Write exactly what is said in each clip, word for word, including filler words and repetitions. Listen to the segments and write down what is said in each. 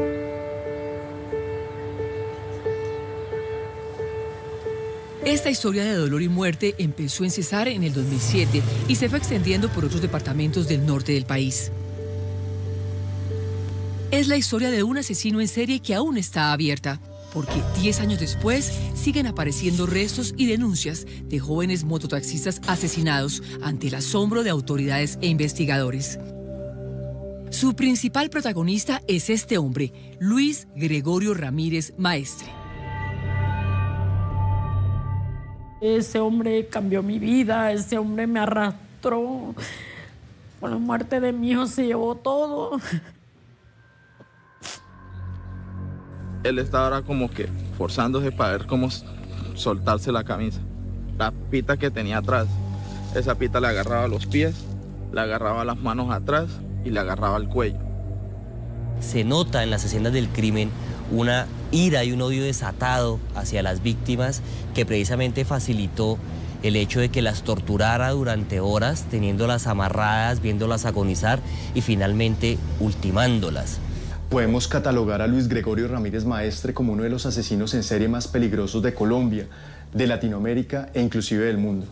Esta historia de dolor y muerte empezó en Cesar en el dos mil siete y se fue extendiendo por otros departamentos del norte del país. Es la historia de un asesino en serie que aún está abierta, porque diez años después siguen apareciendo restos y denuncias de jóvenes mototaxistas asesinados ante el asombro de autoridades e investigadores. Su principal protagonista es este hombre, Luis Gregorio Ramírez Maestre. Ese hombre cambió mi vida, ese hombre me arrastró. Con la muerte de mi hijo se llevó todo. Él está ahora como que forzándose para ver cómo soltarse la camisa. La pita que tenía atrás, esa pita le agarraba los pies, le agarraba las manos atrás y le agarraba el cuello. Se nota en las escenas del crimen una ira y un odio desatado hacia las víctimas que precisamente facilitó el hecho de que las torturara durante horas, teniéndolas amarradas, viéndolas agonizar y finalmente ultimándolas. Podemos catalogar a Luis Gregorio Ramírez Maestre como uno de los asesinos en serie más peligrosos de Colombia, de Latinoamérica e inclusive del mundo.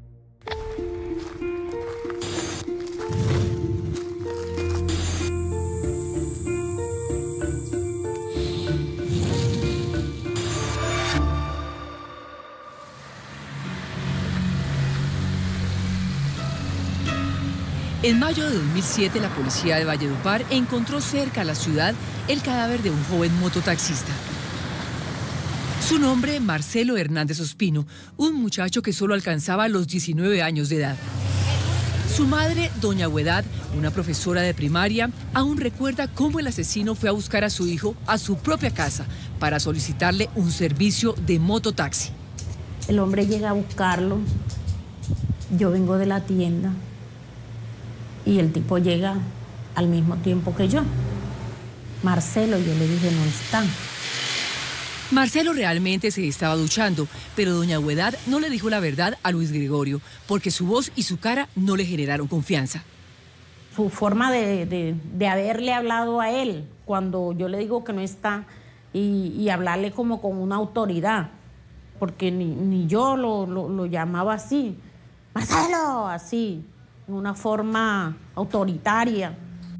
En mayo de dos mil siete, la policía de Valledupar encontró cerca a la ciudad el cadáver de un joven mototaxista. Su nombre, Marcelo Hernández Ospino, un muchacho que solo alcanzaba los diecinueve años de edad. Su madre, doña Huedad, una profesora de primaria, aún recuerda cómo el asesino fue a buscar a su hijo a su propia casa para solicitarle un servicio de mototaxi. El hombre llega a buscarlo, yo vengo de la tienda. Y el tipo llega al mismo tiempo que yo. Marcelo, yo le dije, no está. Marcelo realmente se estaba duchando, pero doña Huedad no le dijo la verdad a Luis Gregorio, porque su voz y su cara no le generaron confianza. Su forma de, de, de haberle hablado a él, cuando yo le digo que no está, y, y hablarle como con una autoridad, porque ni, ni yo lo, lo, lo llamaba así. ¡Marcelo! Así. Una forma autoritaria.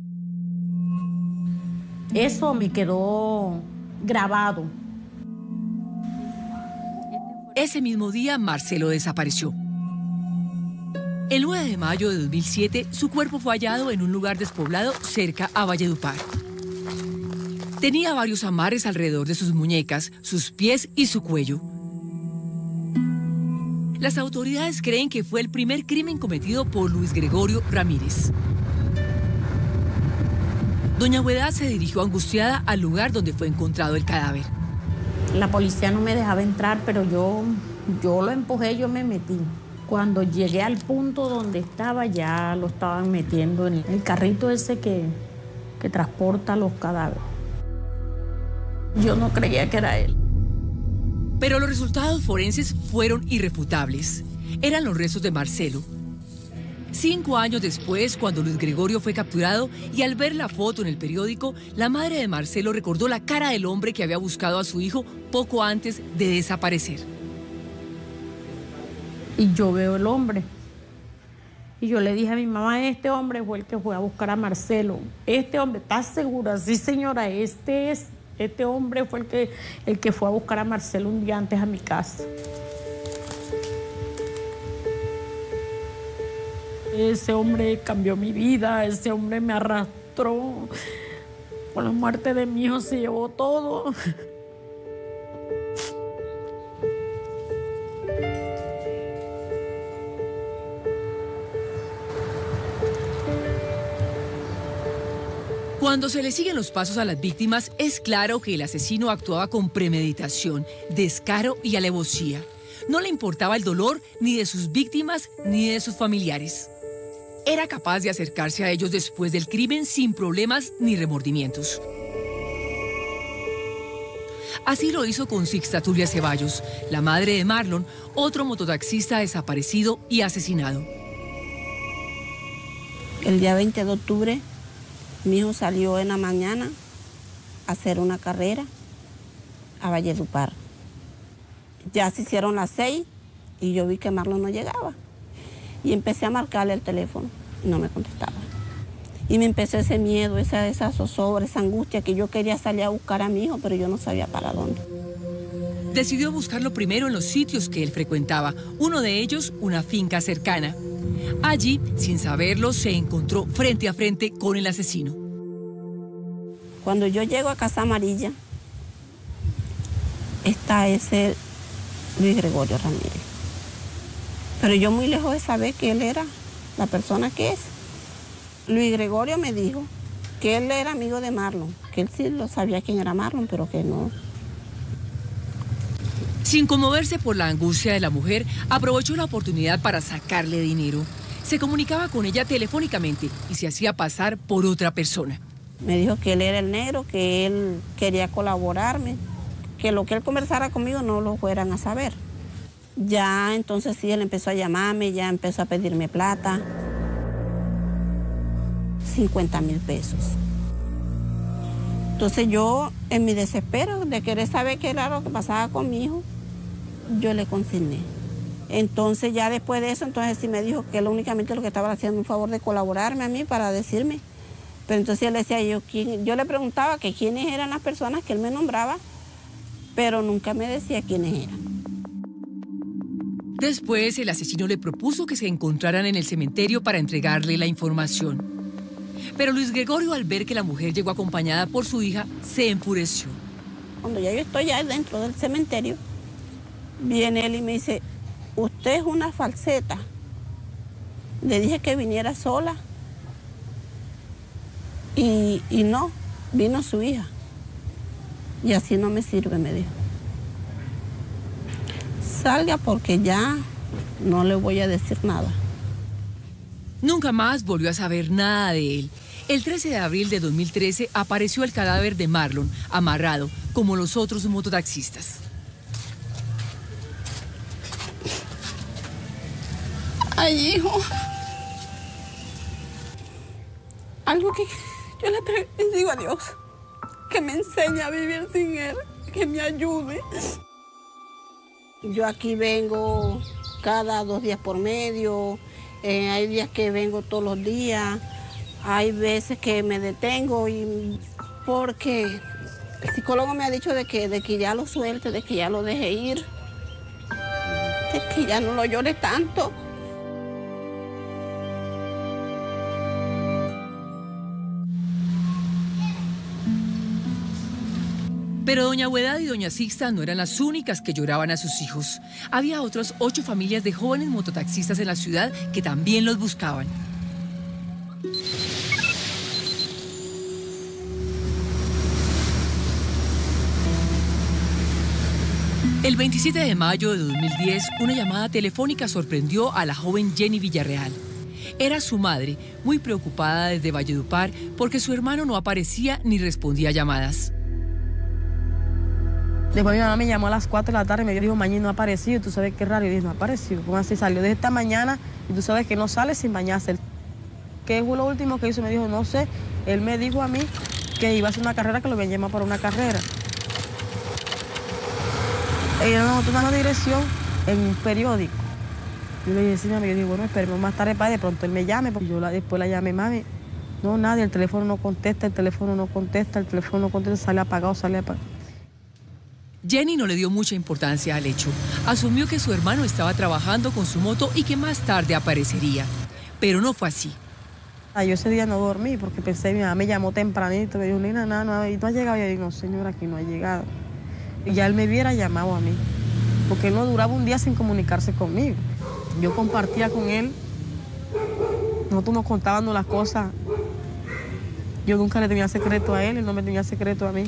Eso me quedó grabado. Ese mismo día, Marcelo desapareció. El nueve de mayo de dos mil siete, su cuerpo fue hallado en un lugar despoblado cerca a Valledupar. Tenía varios amarres alrededor de sus muñecas, sus pies y su cuello. Las autoridades creen que fue el primer crimen cometido por Luis Gregorio Ramírez. Doña Huedad se dirigió angustiada al lugar donde fue encontrado el cadáver. La policía no me dejaba entrar, pero yo, yo lo empujé, yo me metí. Cuando llegué al punto donde estaba, ya lo estaban metiendo en el carrito ese que, que transporta los cadáveres. Yo no creía que era él. Pero los resultados forenses fueron irrefutables. Eran los restos de Marcelo. Cinco años después, cuando Luis Gregorio fue capturado y al ver la foto en el periódico, la madre de Marcelo recordó la cara del hombre que había buscado a su hijo poco antes de desaparecer. Y yo veo el hombre. Y yo le dije a mi mamá, este hombre fue el que fue a buscar a Marcelo. Este hombre, ¿estás segura? Sí, señora, este es... Este hombre fue el que, el que fue a buscar a Marcelo un día antes a mi casa. Ese hombre cambió mi vida, ese hombre me arrastró. Con la muerte de mi hijo se llevó todo. Cuando se le siguen los pasos a las víctimas, es claro que el asesino actuaba con premeditación, descaro y alevosía. No le importaba el dolor ni de sus víctimas ni de sus familiares. Era capaz de acercarse a ellos después del crimen sin problemas ni remordimientos. Así lo hizo con Sixta Tulia Ceballos, la madre de Marlon, otro mototaxista desaparecido y asesinado. El día veinte de octubre, mi hijo salió en la mañana a hacer una carrera a Valledupar. Ya se hicieron las seis y yo vi que Marlon no llegaba. Y empecé a marcarle el teléfono y no me contestaba. Y me empezó ese miedo, esa, esa zozobra, esa angustia que yo quería salir a buscar a mi hijo, pero yo no sabía para dónde. Decidió buscarlo primero en los sitios que él frecuentaba, uno de ellos una finca cercana. Allí, sin saberlo, se encontró frente a frente con el asesino. Cuando yo llego a Casa Amarilla, está ese Luis Gregorio Ramírez. Pero yo muy lejos de saber que él era la persona que es. Luis Gregorio me dijo que él era amigo de Marlon, que él sí lo sabía quién era Marlon, pero que no. Sin conmoverse por la angustia de la mujer, aprovechó la oportunidad para sacarle dinero. Se comunicaba con ella telefónicamente y se hacía pasar por otra persona. Me dijo que él era el negro, que él quería colaborarme, que lo que él conversara conmigo no lo fueran a saber. Ya entonces sí, él empezó a llamarme, ya empezó a pedirme plata. cincuenta mil pesos. Entonces yo, en mi desespero de querer saber qué era lo que pasaba con mi hijo, yo le consigné. Entonces ya después de eso, entonces sí me dijo que él únicamente lo que estaba haciendo un favor de colaborarme a mí para decirme. Pero entonces él decía, yo, ¿quién? Yo le preguntaba que quiénes eran las personas que él me nombraba, pero nunca me decía quiénes eran. Después, el asesino le propuso que se encontraran en el cementerio para entregarle la información. Pero Luis Gregorio, al ver que la mujer llegó acompañada por su hija, se enfureció. Cuando ya yo estoy ya dentro del cementerio, viene él y me dice, usted es una falseta. Le dije que viniera sola. Y, y no, vino su hija. Y así no me sirve, me dijo. Salga porque ya no le voy a decir nada. Nunca más volvió a saber nada de él. El trece de abril de dos mil trece apareció el cadáver de Marlon, amarrado, como los otros mototaxistas. Ay, hijo. Algo que yo le digo a Dios, que me enseñe a vivir sin él, que me ayude. Yo aquí vengo cada dos días por medio. Eh, hay días que vengo todos los días, hay veces que me detengo y porque el psicólogo me ha dicho de que, de que ya lo suelte, de que ya lo deje ir, de que ya no lo llore tanto. Pero doña Huedad y doña Sixta no eran las únicas que lloraban a sus hijos. Había otras ocho familias de jóvenes mototaxistas en la ciudad que también los buscaban. El veintisiete de mayo de dos mil diez, una llamada telefónica sorprendió a la joven Jenny Villarreal. Era su madre, muy preocupada desde Valledupar porque su hermano no aparecía ni respondía a llamadas. Después mi mamá me llamó a las cuatro de la tarde y me dijo, Mañi no ha aparecido. ¿Tú sabes qué raro? Y dije, no ha aparecido. ¿Cómo así? Salió desde esta mañana y tú sabes que no sale sin bañarse. ¿Qué fue lo último que hizo? Me dijo, no sé. Él me dijo a mí que iba a hacer una carrera, que lo habían llamado para una carrera. Ella me notó una dirección en un periódico. Yo le dije, sí, mami. Yo dije, bueno, esperemos más tarde para de pronto él me llame. Y yo la, después la llamé, mami. No, nadie, el teléfono no contesta, el teléfono no contesta, el teléfono no contesta, sale apagado, sale apagado. Jenny no le dio mucha importancia al hecho. Asumió que su hermano estaba trabajando con su moto y que más tarde aparecería. Pero no fue así. Yo ese día no dormí porque pensé, mi mamá me llamó tempranito, me dijo, Nina, nada, no, no ha llegado. Y yo digo, no, señora, aquí no ha llegado. Y ya él me hubiera llamado a mí, porque él no duraba un día sin comunicarse conmigo. Yo compartía con él, nosotros nos contábamos las cosas. Yo nunca le tenía secreto a él, él no me tenía secreto a mí.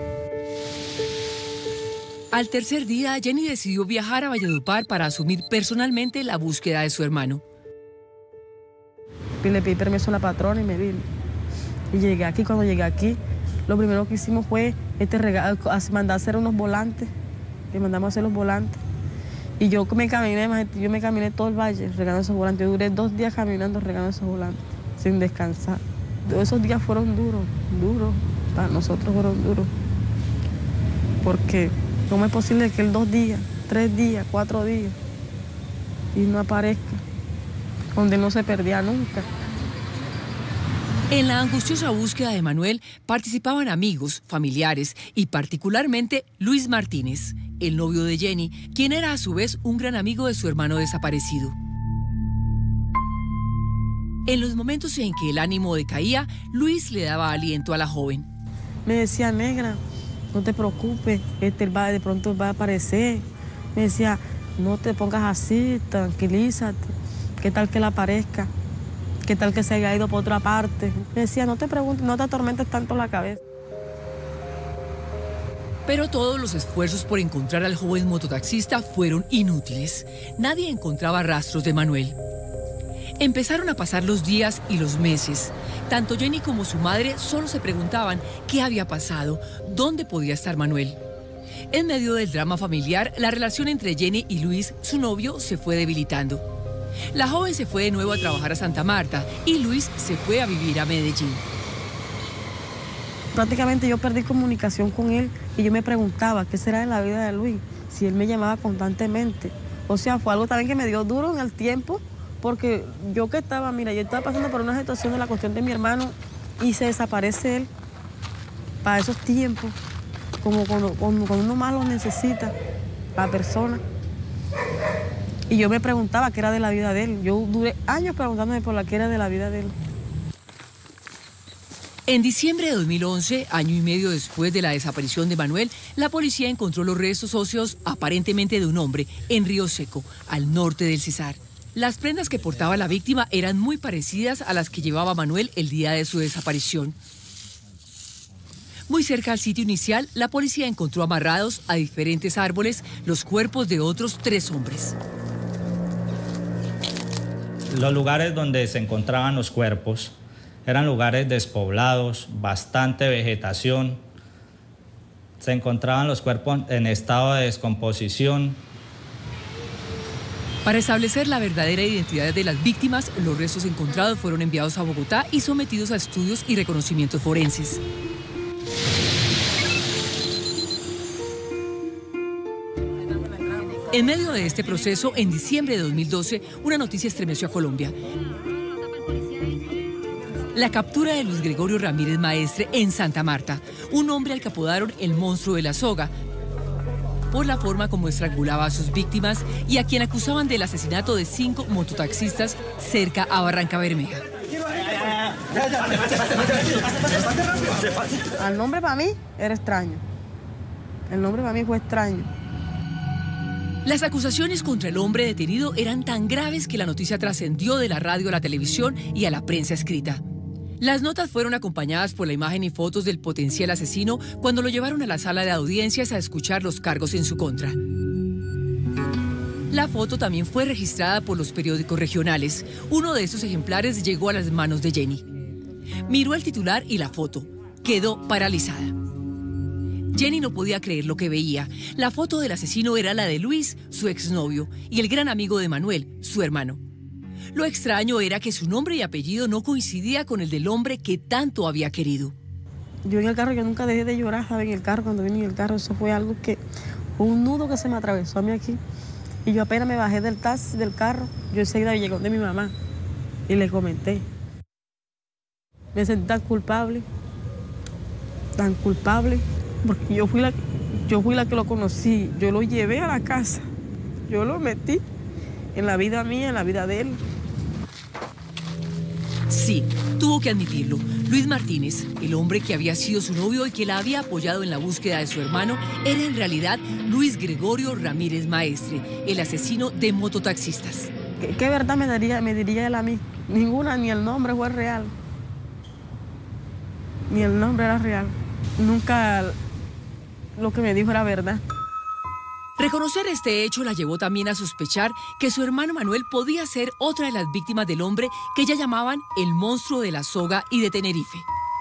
Al tercer día, Jenny decidió viajar a Valledupar para asumir personalmente la búsqueda de su hermano. Y le pedí permiso a la patrona y me vine. Y llegué aquí. Cuando llegué aquí, lo primero que hicimos fue este regalo, mandar a hacer unos volantes. Le mandamos a hacer los volantes. Y yo me caminé, yo me caminé todo el valle regando esos volantes. Yo duré dos días caminando regando esos volantes, sin descansar. Todos esos días fueron duros, duros. para nosotros fueron duros. Porque ¿cómo es posible que él dos días, tres días, cuatro días y no aparezca? Donde no se perdía nunca. En la angustiosa búsqueda de Manuel participaban amigos, familiares y particularmente Luis Martínez, el novio de Jenny, quien era a su vez un gran amigo de su hermano desaparecido. En los momentos en que el ánimo decaía, Luis le daba aliento a la joven. Me decía, negra, no te preocupes, este va, de pronto va a aparecer. Me decía, no te pongas así, tranquilízate, ¿qué tal que él aparezca? ¿Qué tal que se haya ido por otra parte? Me decía, no te preguntes, no te atormentes tanto la cabeza. Pero todos los esfuerzos por encontrar al joven mototaxista fueron inútiles. Nadie encontraba rastros de Manuel. Empezaron a pasar los días y los meses. Tanto Jenny como su madre solo se preguntaban qué había pasado, dónde podía estar Manuel. En medio del drama familiar, la relación entre Jenny y Luis, su novio, se fue debilitando. La joven se fue de nuevo a trabajar a Santa Marta y Luis se fue a vivir a Medellín. Prácticamente yo perdí comunicación con él y yo me preguntaba qué será de la vida de Luis, si él me llamaba constantemente. O sea, fue algo también que me dio duro en el tiempo, porque yo que estaba, mira, yo estaba pasando por una situación de la cuestión de mi hermano y se desaparece él para esos tiempos, como cuando, cuando, cuando uno más lo necesita, la persona. Y yo me preguntaba qué era de la vida de él. Yo duré años preguntándome por la que era de la vida de él. En diciembre de dos mil once, año y medio después de la desaparición de Manuel, la policía encontró los restos óseos aparentemente de un hombre en Río Seco, al norte del Cesar. Las prendas que portaba la víctima eran muy parecidas a las que llevaba Manuel el día de su desaparición. Muy cerca al sitio inicial, la policía encontró amarrados a diferentes árboles los cuerpos de otros tres hombres. Los lugares donde se encontraban los cuerpos eran lugares despoblados, bastante vegetación. Se encontraban los cuerpos en estado de descomposición. Para establecer la verdadera identidad de las víctimas, los restos encontrados fueron enviados a Bogotá y sometidos a estudios y reconocimientos forenses. En medio de este proceso, en diciembre de dos mil doce, una noticia estremeció a Colombia. La captura de Luis Gregorio Ramírez Maestre en Santa Marta, un hombre al que apodaron el monstruo de la soga, por la forma como estrangulaba a sus víctimas y a quien acusaban del asesinato de cinco mototaxistas cerca a Barranca Bermeja. El nombre para mí era extraño. El nombre para mí fue extraño. Las acusaciones contra el hombre detenido eran tan graves que la noticia trascendió de la radio a la televisión y a la prensa escrita. Las notas fueron acompañadas por la imagen y fotos del potencial asesino cuando lo llevaron a la sala de audiencias a escuchar los cargos en su contra. La foto también fue registrada por los periódicos regionales. Uno de esos ejemplares llegó a las manos de Jenny. Miró el titular y la foto. Quedó paralizada. Jenny no podía creer lo que veía. La foto del asesino era la de Luis, su exnovio, y el gran amigo de Manuel, su hermano. Lo extraño era que su nombre y apellido no coincidía con el del hombre que tanto había querido. Yo en el carro, yo nunca dejé de llorar, ¿saben? En el carro, cuando vine en el carro, eso fue algo que, un nudo que se me atravesó a mí aquí. Y yo apenas me bajé del taxi, del carro, yo enseguida llegué de mi mamá y le comenté. Me sentí tan culpable, tan culpable. Porque yo fui, la, yo fui la que lo conocí, yo lo llevé a la casa, yo lo metí en la vida mía, en la vida de él. Sí, tuvo que admitirlo. Luis Martínez, el hombre que había sido su novio y que la había apoyado en la búsqueda de su hermano, era en realidad Luis Gregorio Ramírez Maestre, el asesino de mototaxistas. ¿Qué, qué verdad me diría, me diría él a mí? Ninguna, ni el nombre fue real. Ni el nombre era real. Nunca lo que me dijo era verdad. Reconocer este hecho la llevó también a sospechar que su hermano Manuel podía ser otra de las víctimas del hombre que ya llamaban el monstruo de la soga y de Tenerife.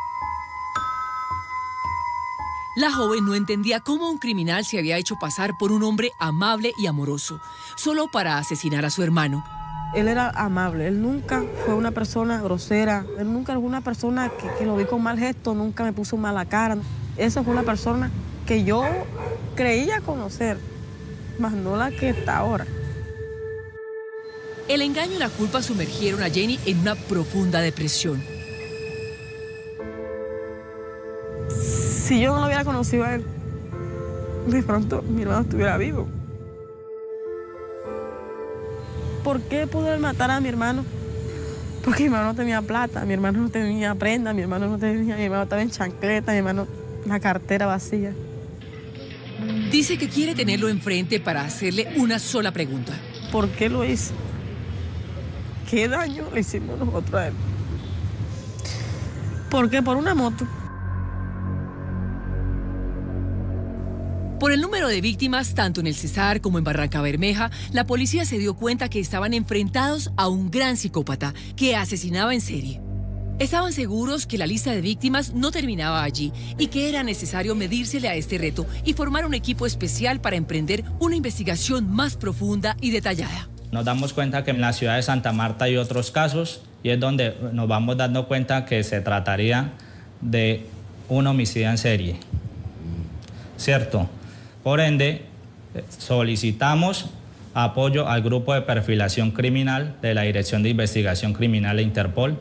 La joven no entendía cómo un criminal se había hecho pasar por un hombre amable y amoroso, solo para asesinar a su hermano. Él era amable, él nunca fue una persona grosera, él nunca fue una persona que, que lo vi con mal gesto, nunca me puso mala cara. Esa fue una persona que yo creía conocer, más no la que está ahora. El engaño y la culpa sumergieron a Jenny en una profunda depresión. Si yo no lo hubiera conocido a él, de pronto mi hermano estuviera vivo. ¿Por qué pudo él matar a mi hermano? Porque mi hermano no tenía plata, mi hermano no tenía prenda, mi hermano no tenía, mi hermano estaba en chancleta, mi hermano la cartera vacía. Dice que quiere tenerlo enfrente para hacerle una sola pregunta. ¿Por qué lo hizo? ¿Qué daño le hicimos nosotros a él? ¿Por qué? Por una moto. Por el número de víctimas, tanto en el Cesar como en Barrancabermeja, la policía se dio cuenta que estaban enfrentados a un gran psicópata que asesinaba en serie. Estaban seguros que la lista de víctimas no terminaba allí y que era necesario medírsele a este reto y formar un equipo especial para emprender una investigación más profunda y detallada. Nos damos cuenta que en la ciudad de Santa Marta hay otros casos y es donde nos vamos dando cuenta que se trataría de un homicidio en serie. ¿Cierto? Por ende, solicitamos apoyo al Grupo de Perfilación Criminal de la Dirección de Investigación Criminal de Interpol.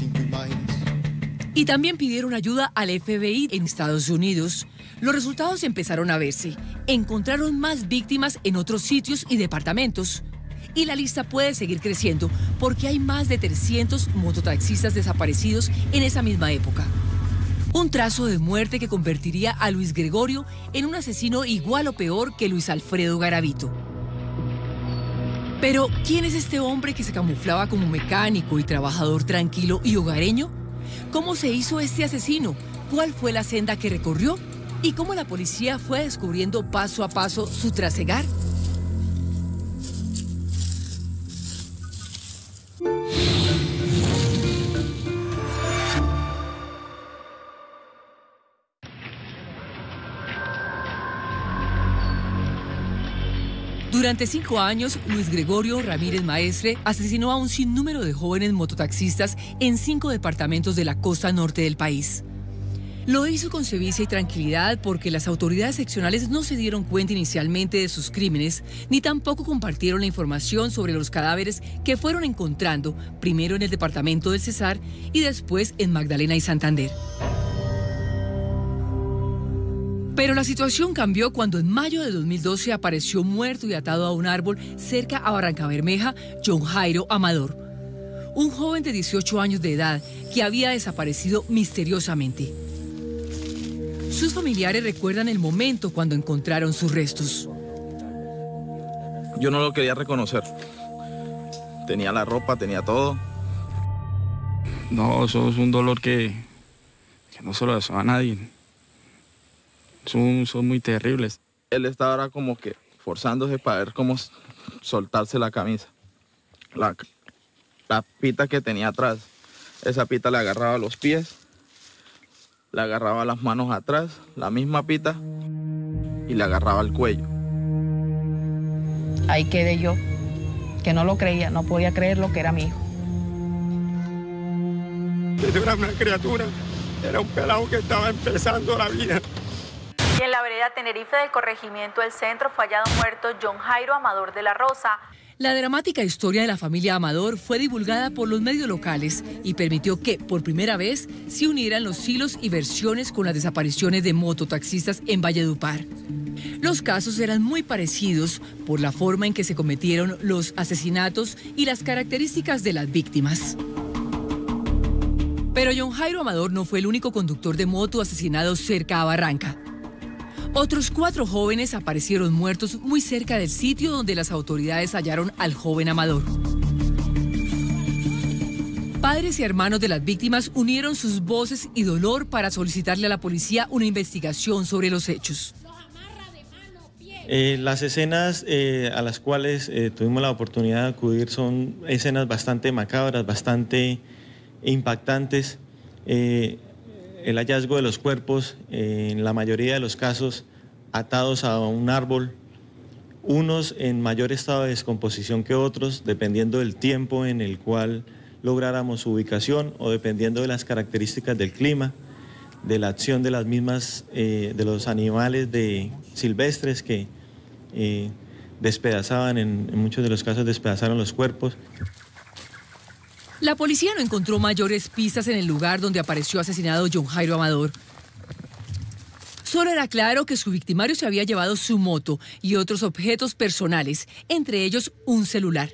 Y también pidieron ayuda al F B I en Estados Unidos. Los resultados empezaron a verse. Encontraron más víctimas en otros sitios y departamentos. Y la lista puede seguir creciendo porque hay más de trescientos mototaxistas desaparecidos en esa misma época. Un trazo de muerte que convertiría a Luis Gregorio en un asesino igual o peor que Luis Alfredo Garavito. Pero, ¿quién es este hombre que se camuflaba como mecánico y trabajador tranquilo y hogareño? ¿Cómo se hizo este asesino? ¿Cuál fue la senda que recorrió? ¿Y cómo la policía fue descubriendo paso a paso su trasegar? Durante cinco años, Luis Gregorio Ramírez Maestre asesinó a un sinnúmero de jóvenes mototaxistas en cinco departamentos de la costa norte del país. Lo hizo con sevicia y tranquilidad porque las autoridades seccionales no se dieron cuenta inicialmente de sus crímenes, ni tampoco compartieron la información sobre los cadáveres que fueron encontrando, primero en el departamento del Cesar y después en Magdalena y Santander. Pero la situación cambió cuando en mayo de dos mil doce apareció muerto y atado a un árbol cerca a Barrancabermeja John Jairo Amador, un joven de dieciocho años de edad que había desaparecido misteriosamente. Sus familiares recuerdan el momento cuando encontraron sus restos. Yo no lo quería reconocer. Tenía la ropa, tenía todo. No, eso es un dolor que, que no se lo deseo a nadie. Son, son muy terribles. Él estaba ahora como que forzándose para ver cómo soltarse la camisa. La, la pita que tenía atrás, esa pita le agarraba los pies, le agarraba las manos atrás, la misma pita, y le agarraba el cuello. Ahí quedé yo, que no lo creía, no podía creer lo que era mi hijo. Era una criatura, era un pelado que estaba empezando la vida. Y en la vereda Tenerife del corregimiento del centro fue hallado muerto John Jairo Amador de la Rosa. La dramática historia de la familia Amador fue divulgada por los medios locales y permitió que, por primera vez, se unieran los hilos y versiones con las desapariciones de mototaxistas en Valledupar. Los casos eran muy parecidos por la forma en que se cometieron los asesinatos y las características de las víctimas. Pero John Jairo Amador no fue el único conductor de moto asesinado cerca a Barranca. Otros cuatro jóvenes aparecieron muertos muy cerca del sitio donde las autoridades hallaron al joven Amador. Padres y hermanos de las víctimas unieron sus voces y dolor para solicitarle a la policía una investigación sobre los hechos. Eh, las escenas eh, a las cuales eh, tuvimos la oportunidad de acudir son escenas bastante macabras, bastante impactantes. Eh, El hallazgo de los cuerpos, eh, en la mayoría de los casos, atados a un árbol, unos en mayor estado de descomposición que otros, dependiendo del tiempo en el cual lográramos su ubicación o dependiendo de las características del clima, de la acción de las mismas, eh, de los animales de silvestres que eh, despedazaban, en, en muchos de los casos despedazaron los cuerpos. La policía no encontró mayores pistas en el lugar donde apareció asesinado John Jairo Amador. Solo era claro que su victimario se había llevado su moto y otros objetos personales, entre ellos un celular.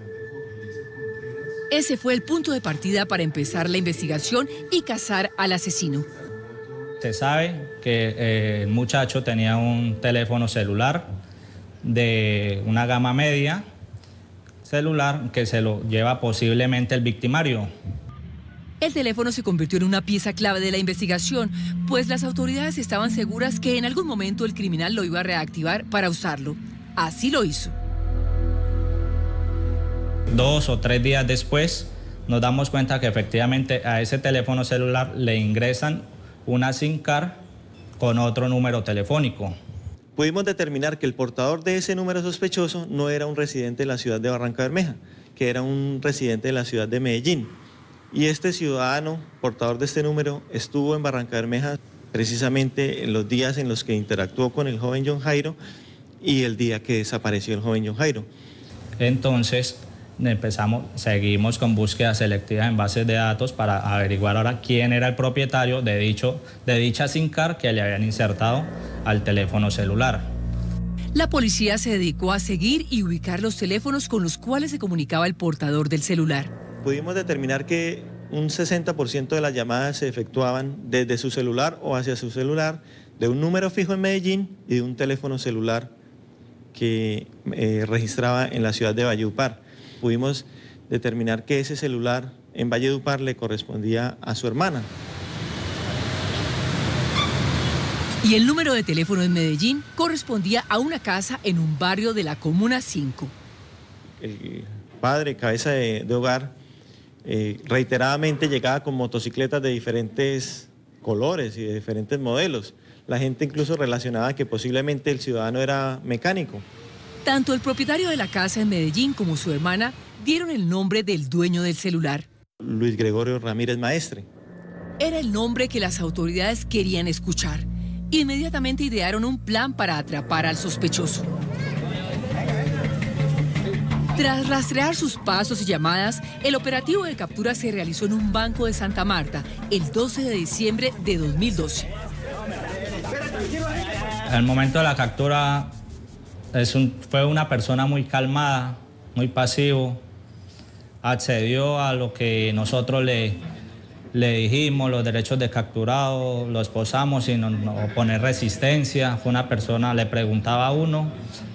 Ese fue el punto de partida para empezar la investigación y cazar al asesino. Se sabe que eh, el muchacho tenía un teléfono celular de una gama media, celular que se lo lleva posiblemente el victimario. El teléfono se convirtió en una pieza clave de la investigación, pues las autoridades estaban seguras que en algún momento el criminal lo iba a reactivar para usarlo. Así lo hizo. Dos o tres días después nos damos cuenta que efectivamente a ese teléfono celular le ingresan una SIM card con otro número telefónico. Pudimos determinar que el portador de ese número sospechoso no era un residente de la ciudad de Barranca Bermeja, que era un residente de la ciudad de Medellín. Y este ciudadano, portador de este número, estuvo en Barranca Bermeja precisamente en los días en los que interactuó con el joven John Jairo y el día que desapareció el joven John Jairo. Entonces empezamos, seguimos con búsqueda selectiva en bases de datos para averiguar ahora quién era el propietario de, dicho, de dicha SIM card que le habían insertado al teléfono celular. La policía se dedicó a seguir y ubicar los teléfonos con los cuales se comunicaba el portador del celular. Pudimos determinar que un sesenta por ciento de las llamadas se efectuaban desde su celular o hacia su celular, de un número fijo en Medellín y de un teléfono celular que eh, registraba en la ciudad de Valledupar. Pudimos determinar que ese celular en Valledupar le correspondía a su hermana. Y el número de teléfono en Medellín correspondía a una casa en un barrio de la Comuna cinco. El padre, cabeza de, de hogar, eh, reiteradamente llegaba con motocicletas de diferentes colores y de diferentes modelos. La gente incluso relacionaba que posiblemente el ciudadano era mecánico. Tanto el propietario de la casa en Medellín como su hermana dieron el nombre del dueño del celular. Luis Gregorio Ramírez Maestre. Era el nombre que las autoridades querían escuchar. Inmediatamente idearon un plan para atrapar al sospechoso. Tras rastrear sus pasos y llamadas, el operativo de captura se realizó en un banco de Santa Marta el doce de diciembre de dos mil doce. Al momento de la captura es un, fue una persona muy calmada, muy pasivo, accedió a lo que nosotros le, le dijimos, los derechos de capturado, lo esposamos sin no, no poner resistencia. Fue una persona, le preguntaba a uno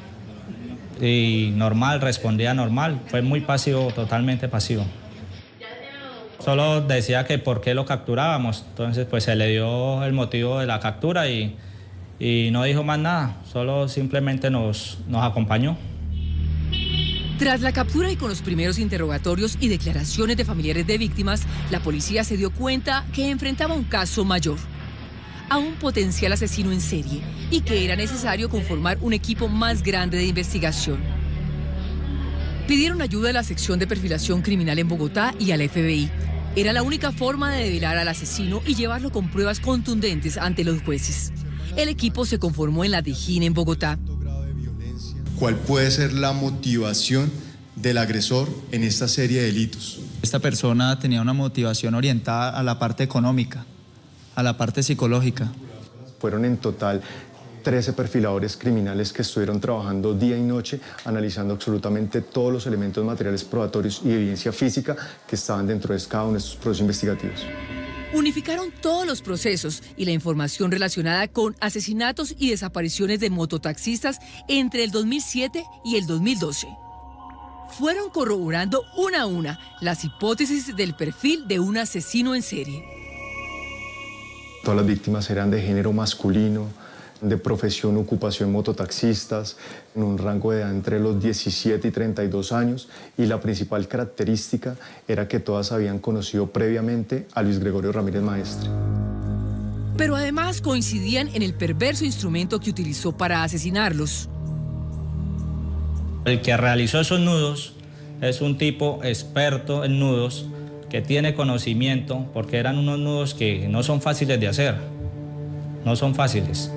y normal, respondía normal. Fue muy pasivo, totalmente pasivo. Solo decía que por qué lo capturábamos, entonces pues se le dio el motivo de la captura y, y no dijo más nada, solo simplemente nos, nos acompañó. Tras la captura y con los primeros interrogatorios y declaraciones de familiares de víctimas, la policía se dio cuenta que enfrentaba un caso mayor, a un potencial asesino en serie, y que era necesario conformar un equipo más grande de investigación. Pidieron ayuda a la sección de perfilación criminal en Bogotá y al F B I. Era la única forma de develar al asesino y llevarlo con pruebas contundentes ante los jueces. El equipo se conformó en la Dijín en Bogotá. ¿Cuál puede ser la motivación del agresor en esta serie de delitos? Esta persona tenía una motivación orientada a la parte económica, a la parte psicológica. Fueron en total trece perfiladores criminales que estuvieron trabajando día y noche, analizando absolutamente todos los elementos materiales probatorios y evidencia física que estaban dentro de cada uno de estos procesos investigativos. Unificaron todos los procesos y la información relacionada con asesinatos y desapariciones de mototaxistas entre el dos mil siete y el dos mil doce. Fueron corroborando una a una las hipótesis del perfil de un asesino en serie. Todas las víctimas eran de género masculino, de profesión, ocupación mototaxistas, en un rango de edad entre los diecisiete y treinta y dos años, y la principal característica era que todas habían conocido previamente a Luis Gregorio Ramírez Maestre. Pero además coincidían en el perverso instrumento que utilizó para asesinarlos. El que realizó esos nudos es un tipo experto en nudos que tiene conocimiento, porque eran unos nudos que no son fáciles de hacer, no son fáciles.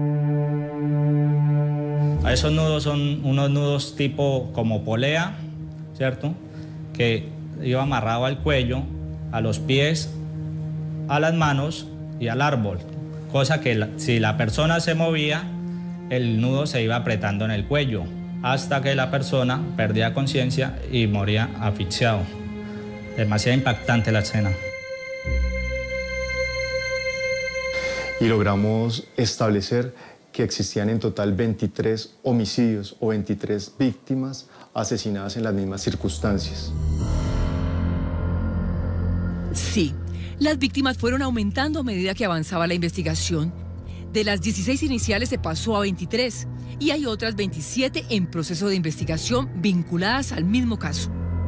A esos nudos son unos nudos tipo como polea, ¿cierto? Que iba amarrado al cuello, a los pies, a las manos y al árbol, cosa que la, si la persona se movía, el nudo se iba apretando en el cuello, hasta que la persona perdía conciencia y moría asfixiado. Demasiado impactante la escena. Y logramos establecer que existían en total veintitrés homicidios o veintitrés víctimas asesinadas en las mismas circunstancias. Sí, las víctimas fueron aumentando a medida que avanzaba la investigación. De las dieciséis iniciales se pasó a veintitrés y hay otras veintisiete en proceso de investigación vinculadas al mismo caso.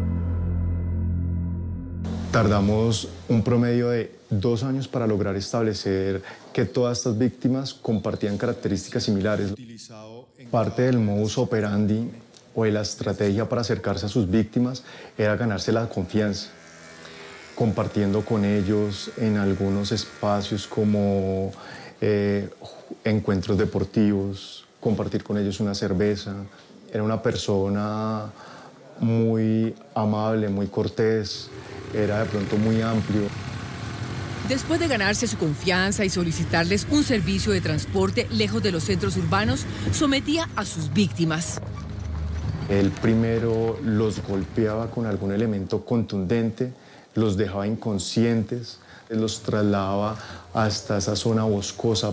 Tardamos un promedio de dos años para lograr establecer que todas estas víctimas compartían características similares. Parte del modus operandi o de la estrategia para acercarse a sus víctimas era ganarse la confianza, compartiendo con ellos en algunos espacios como eh, encuentros deportivos, compartir con ellos una cerveza. Era una persona muy amable, muy cortés, era de pronto muy amplio. Después de ganarse su confianza y solicitarles un servicio de transporte lejos de los centros urbanos, sometía a sus víctimas. Él primero los golpeaba con algún elemento contundente, los dejaba inconscientes, los trasladaba hasta esa zona boscosa.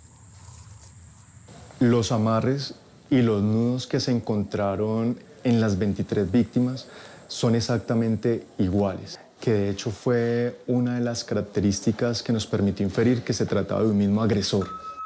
Los amarres y los nudos que se encontraron en las veintitrés víctimas son exactamente iguales, que de hecho fue una de las características que nos permitió inferir que se trataba de un mismo agresor.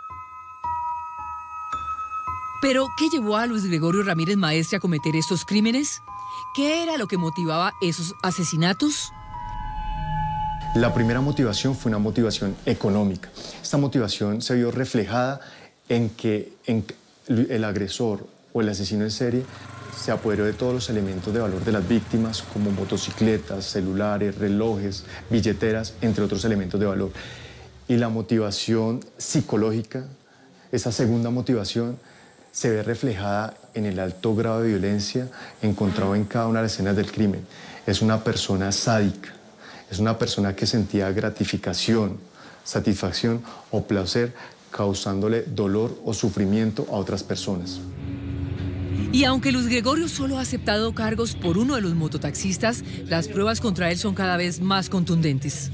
¿Pero qué llevó a Luis Gregorio Ramírez Maestre a cometer estos crímenes? ¿Qué era lo que motivaba esos asesinatos? La primera motivación fue una motivación económica. Esta motivación se vio reflejada en que en el agresor o el asesino en serie se apoderó de todos los elementos de valor de las víctimas, como motocicletas, celulares, relojes, billeteras, entre otros elementos de valor. Y la motivación psicológica, esa segunda motivación, se ve reflejada en el alto grado de violencia encontrado en cada una de las escenas del crimen. Es una persona sádica, es una persona que sentía gratificación, satisfacción o placer, causándole dolor o sufrimiento a otras personas. Y aunque Luis Gregorio solo ha aceptado cargos por uno de los mototaxistas, las pruebas contra él son cada vez más contundentes.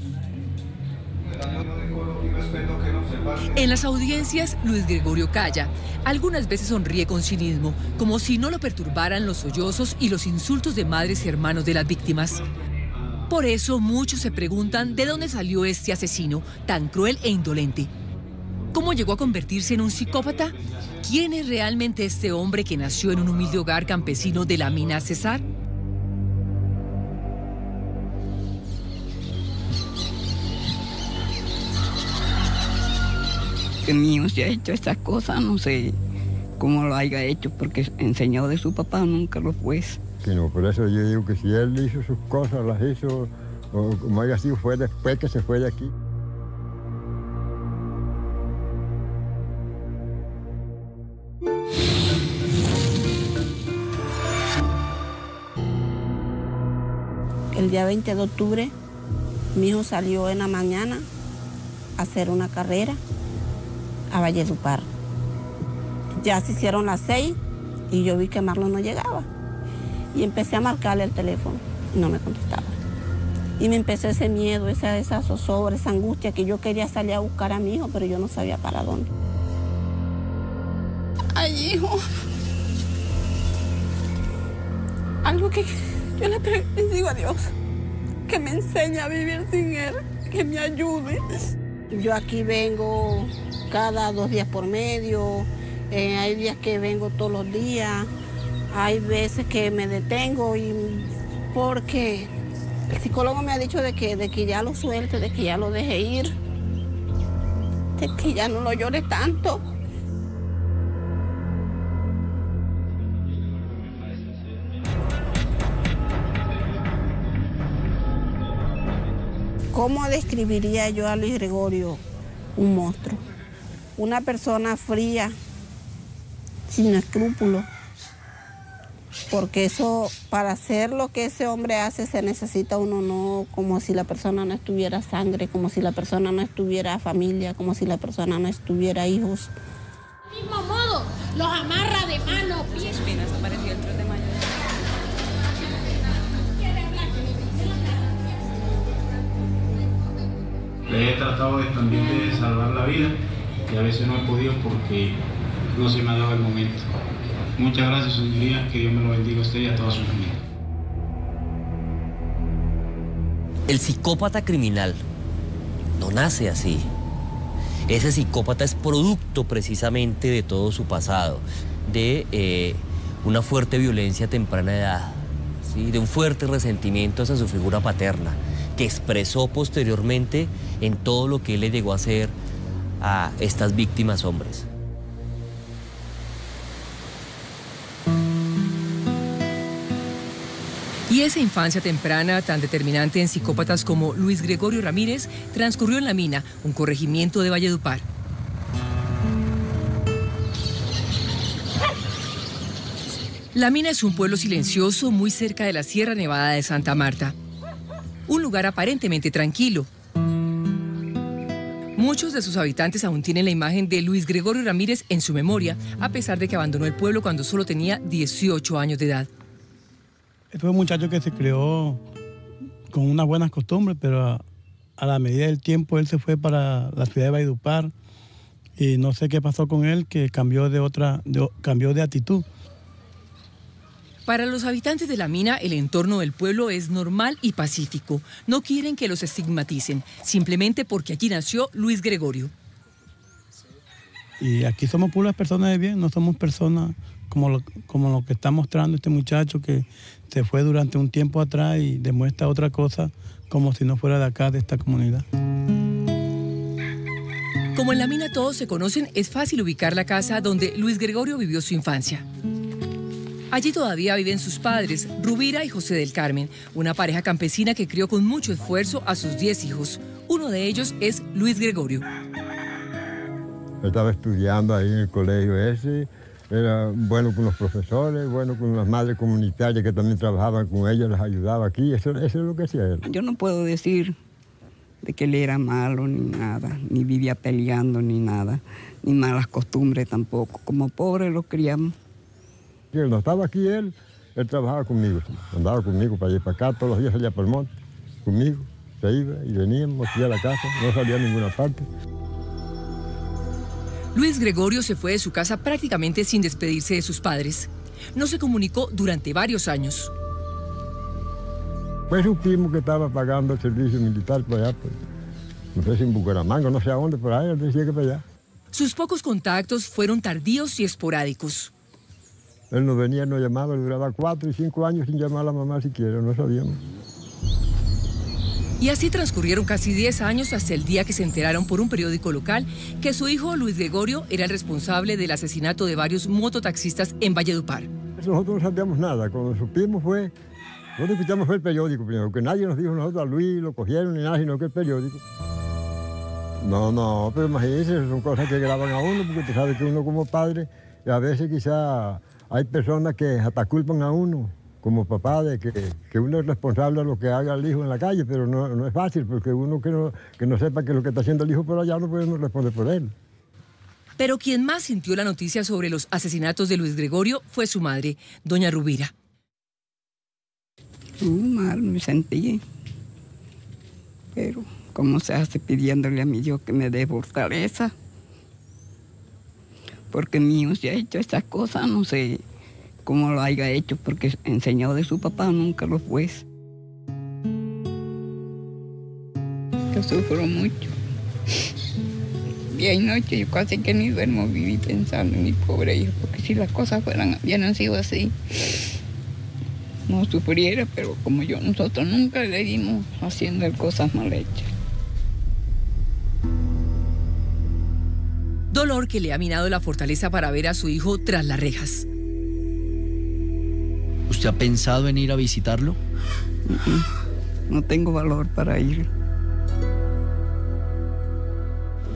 En las audiencias, Luis Gregorio calla. Algunas veces sonríe con cinismo, como si no lo perturbaran los sollozos y los insultos de madres y hermanos de las víctimas. Por eso muchos se preguntan de dónde salió este asesino tan cruel e indolente. ¿Cómo llegó a convertirse en un psicópata? ¿Quién es realmente este hombre que nació en un humilde hogar campesino de la mina Cesar? Que mi hijo se ha hecho estas cosas, no sé cómo lo haya hecho, porque enseñado de su papá nunca lo fue. Que no, por eso yo digo que si él hizo sus cosas, las hizo, o como haya sido, fue después que se fue de aquí. El día veinte de octubre, mi hijo salió en la mañana a hacer una carrera a Valledupar. Ya se hicieron las seis y yo vi que Marlon no llegaba. Y empecé a marcarle el teléfono y no me contestaba. Y me empezó ese miedo, esa, esa zozobra, esa angustia, que yo quería salir a buscar a mi hijo, pero yo no sabía para dónde. Ay, hijo. Algo que yo le digo a Dios, que me enseñe a vivir sin él, que me ayude. Yo aquí vengo cada dos días por medio, eh, hay días que vengo todos los días, hay veces que me detengo y porque el psicólogo me ha dicho de que, de que ya lo suelte, de que ya lo deje ir, de que ya no lo llore tanto. ¿Cómo describiría yo a Luis Gregorio? Un monstruo. Una persona fría, sin escrúpulos. Porque eso, para hacer lo que ese hombre hace, se necesita uno no, como si la persona no estuviera sangre, como si la persona no estuviera familia, como si la persona no estuviera hijos. Del mismo modo, los amarra de mano, pies. Espinas apareció el tres de mayo. Le he tratado de, también de salvar la vida y a veces no he podido porque no se me ha dado el momento. Muchas gracias, señoría, que Dios me lo bendiga a usted y a toda su familia. El psicópata criminal no nace así. Ese psicópata es producto precisamente de todo su pasado, de eh, una fuerte violencia a temprana edad, ¿sí? De un fuerte resentimiento hacia su figura paterna, que expresó posteriormente en todo lo que él le llegó a hacer a estas víctimas hombres. Y esa infancia temprana, tan determinante en psicópatas como Luis Gregorio Ramírez, transcurrió en La Mina, un corregimiento de Valledupar. La Mina es un pueblo silencioso muy cerca de la Sierra Nevada de Santa Marta. Un lugar aparentemente tranquilo. Muchos de sus habitantes aún tienen la imagen de Luis Gregorio Ramírez en su memoria, a pesar de que abandonó el pueblo cuando solo tenía dieciocho años de edad. Fue un muchacho que se creó con unas buenas costumbres, pero a, a la medida del tiempo él se fue para la ciudad de Valledupar y no sé qué pasó con él, que cambió de otra, de, cambió de actitud. Para los habitantes de La Mina, el entorno del pueblo es normal y pacífico. No quieren que los estigmaticen, simplemente porque aquí nació Luis Gregorio. Y aquí somos puras personas de bien, no somos personas como lo, como lo que está mostrando este muchacho que se fue durante un tiempo atrás y demuestra otra cosa como si no fuera de acá, de esta comunidad. Como en La Mina todos se conocen, es fácil ubicar la casa donde Luis Gregorio vivió su infancia. Allí todavía viven sus padres, Rubira y José del Carmen, una pareja campesina que crió con mucho esfuerzo a sus diez hijos. Uno de ellos es Luis Gregorio. Estaba estudiando ahí en el colegio ese, era bueno con los profesores, bueno con las madres comunitarias que también trabajaban con ellas, les ayudaba aquí, eso, eso es lo que hacía él. Yo no puedo decir de que él era malo ni nada, ni vivía peleando ni nada, ni malas costumbres tampoco. Como pobre lo criamos. Él no estaba aquí, él, él trabajaba conmigo, andaba conmigo para allá y para acá, todos los días salía por el monte, conmigo, se iba y veníamos aquí a la casa, no salía a ninguna parte. Luis Gregorio se fue de su casa prácticamente sin despedirse de sus padres. No se comunicó durante varios años. Pues supimos que estaba pagando el servicio militar por allá, pues, no sé si en Bucaramanga, no sé a dónde, por ahí, él decía que para allá. Sus pocos contactos fueron tardíos y esporádicos. Él no venía, no llamaba, duraba cuatro y cinco años sin llamar a la mamá siquiera, no sabíamos. Y así transcurrieron casi diez años hasta el día que se enteraron por un periódico local que su hijo Luis Gregorio era el responsable del asesinato de varios mototaxistas en Valledupar. Nosotros no sabíamos nada, cuando supimos fue, nosotros escuchamos fue el periódico primero, que nadie nos dijo nosotros a Luis, lo cogieron ni nada, sino que el periódico. No, no, pero imagínense, son cosas que graban a uno, porque tú sabes que uno como padre, y a veces quizá hay personas que hasta culpan a uno, como papá, de que, que uno es responsable de lo que haga el hijo en la calle, pero no, no es fácil, porque uno que no, que no sepa que lo que está haciendo el hijo por allá no puede no responder por él. Pero quien más sintió la noticia sobre los asesinatos de Luis Gregorio fue su madre, doña Rubira. Uh, mal me sentí, pero ¿cómo se hace pidiéndole a mi Dios que me dé fortaleza? Porque mi hijo se ha hecho estas cosas, no sé cómo lo haya hecho, porque enseñado de su papá nunca lo fue. Yo sufro mucho. Día y noche yo casi que ni duermo, viví pensando en mi pobre hijo, porque si las cosas fueran, hubieran sido así, no sufriera, pero como yo, nosotros nunca le dimos haciendo cosas mal hechas. Dolor que le ha minado la fortaleza para ver a su hijo tras las rejas. ¿Usted ha pensado en ir a visitarlo? No tengo valor para ir.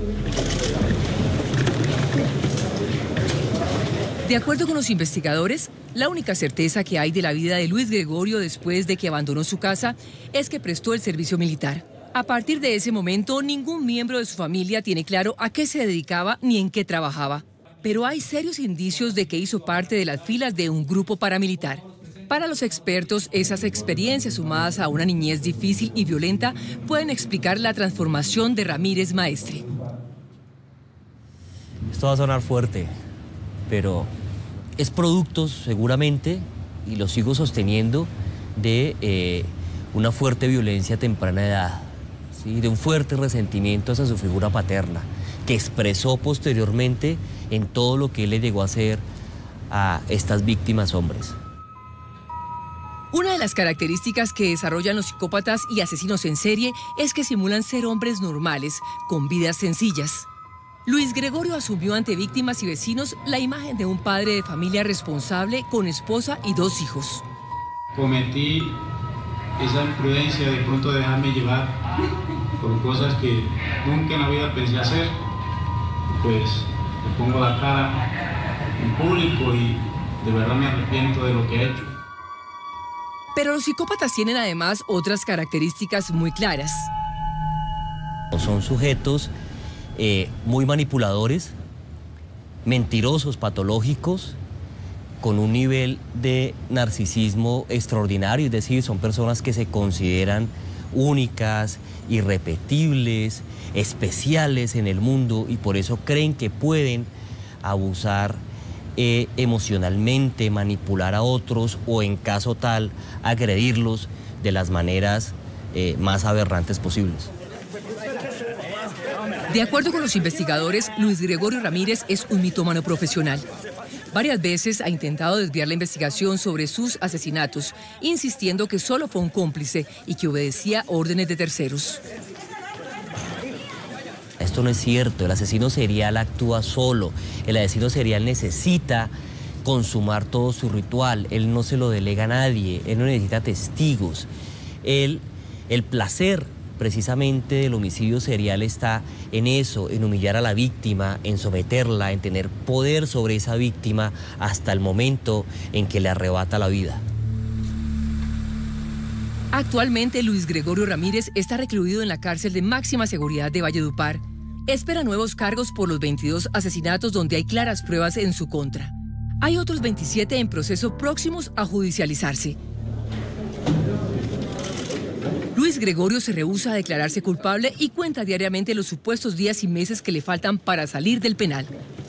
De acuerdo con los investigadores, la única certeza que hay de la vida de Luis Gregorio después de que abandonó su casa es que prestó el servicio militar. A partir de ese momento, ningún miembro de su familia tiene claro a qué se dedicaba ni en qué trabajaba. Pero hay serios indicios de que hizo parte de las filas de un grupo paramilitar. Para los expertos, esas experiencias sumadas a una niñez difícil y violenta pueden explicar la transformación de Ramírez Maestre. Esto va a sonar fuerte, pero es producto seguramente, y lo sigo sosteniendo, de eh, una fuerte violencia a temprana edad, ¿sí? De un fuerte resentimiento hacia su figura paterna, que expresó posteriormente en todo lo que él le llegó a hacer a estas víctimas hombres. Una de las características que desarrollan los psicópatas y asesinos en serie es que simulan ser hombres normales, con vidas sencillas. Luis Gregorio asumió ante víctimas y vecinos la imagen de un padre de familia responsable con esposa y dos hijos. Cometí esa imprudencia de pronto de dejarme llevar por cosas que nunca en la vida pensé hacer. Pues le pongo la cara en público y de verdad me arrepiento de lo que he hecho. Pero los psicópatas tienen además otras características muy claras. Son sujetos eh, muy manipuladores, mentirosos, patológicos, con un nivel de narcisismo extraordinario, es decir, son personas que se consideran únicas, irrepetibles, especiales en el mundo y por eso creen que pueden abusar eh, emocionalmente, manipular a otros o en caso tal, agredirlos de las maneras eh, más aberrantes posibles. De acuerdo con los investigadores, Luis Gregorio Ramírez es un mitómano profesional. Varias veces ha intentado desviar la investigación sobre sus asesinatos, insistiendo que solo fue un cómplice y que obedecía órdenes de terceros. Esto no es cierto, el asesino serial actúa solo, el asesino serial necesita consumar todo su ritual, él no se lo delega a nadie, él no necesita testigos. Él, el placer precisamente del homicidio serial está en eso, en humillar a la víctima, en someterla, en tener poder sobre esa víctima hasta el momento en que le arrebata la vida. Actualmente, Luis Gregorio Ramírez está recluido en la cárcel de máxima seguridad de Valledupar. Espera nuevos cargos por los veintidós asesinatos donde hay claras pruebas en su contra. Hay otros veintisiete en proceso próximos a judicializarse. Luis Gregorio se rehúsa a declararse culpable y cuenta diariamente los supuestos días y meses que le faltan para salir del penal.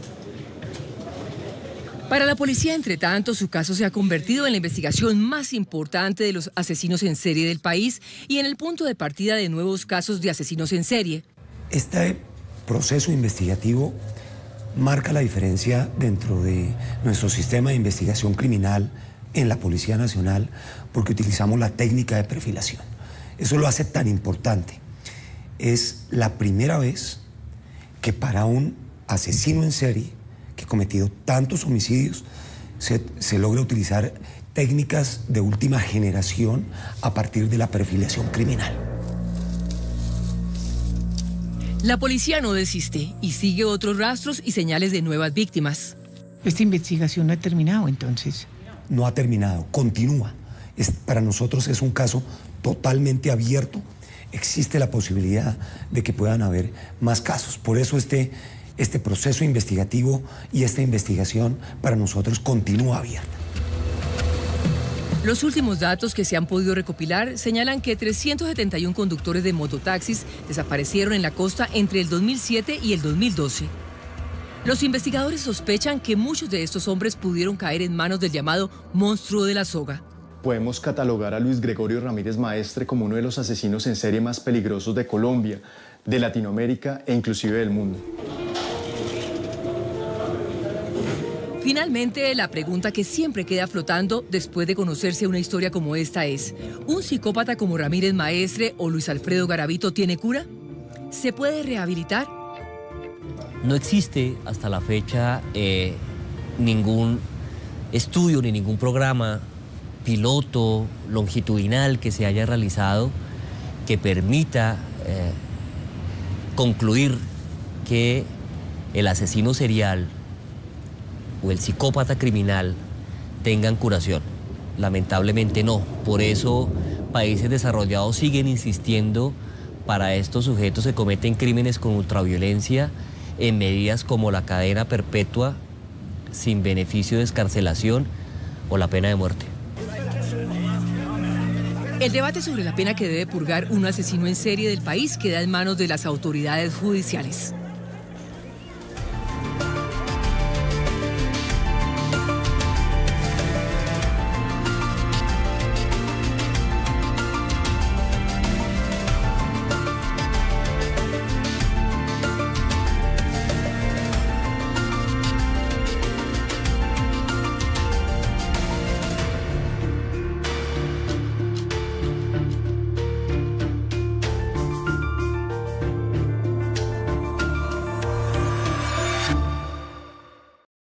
Para la policía, entre tanto, su caso se ha convertido en la investigación más importante de los asesinos en serie del país y en el punto de partida de nuevos casos de asesinos en serie. Este proceso investigativo marca la diferencia dentro de nuestro sistema de investigación criminal en la Policía Nacional porque utilizamos la técnica de perfilación. Eso lo hace tan importante. Es la primera vez que para un asesino en serie que ha cometido tantos homicidios se, se logra utilizar técnicas de última generación a partir de la perfilación criminal. La policía no desiste y sigue otros rastros y señales de nuevas víctimas. ¿Esta investigación no ha terminado entonces? No ha terminado, continúa. Es, para nosotros es un caso totalmente abierto. Existe la posibilidad de que puedan haber más casos. Por eso este, este proceso investigativo y esta investigación para nosotros continúa abierta. Los últimos datos que se han podido recopilar señalan que trescientos setenta y uno conductores de mototaxis desaparecieron en la costa entre el dos mil siete y el dos mil doce. Los investigadores sospechan que muchos de estos hombres pudieron caer en manos del llamado monstruo de la soga. Podemos catalogar a Luis Gregorio Ramírez Maestre como uno de los asesinos en serie más peligrosos de Colombia, de Latinoamérica e inclusive del mundo. Finalmente, la pregunta que siempre queda flotando después de conocerse una historia como esta es: ¿un psicópata como Ramírez Maestre o Luis Alfredo Garavito tiene cura? ¿Se puede rehabilitar? No existe hasta la fecha eh, ningún estudio ni ningún programa piloto longitudinal que se haya realizado que permita eh, concluir que el asesino serial o el psicópata criminal tengan curación. Lamentablemente no. Por eso países desarrollados siguen insistiendo para estos sujetos que cometen crímenes con ultraviolencia en medidas como la cadena perpetua sin beneficio de excarcelación o la pena de muerte. El debate sobre la pena que debe purgar un asesino en serie del país queda en manos de las autoridades judiciales.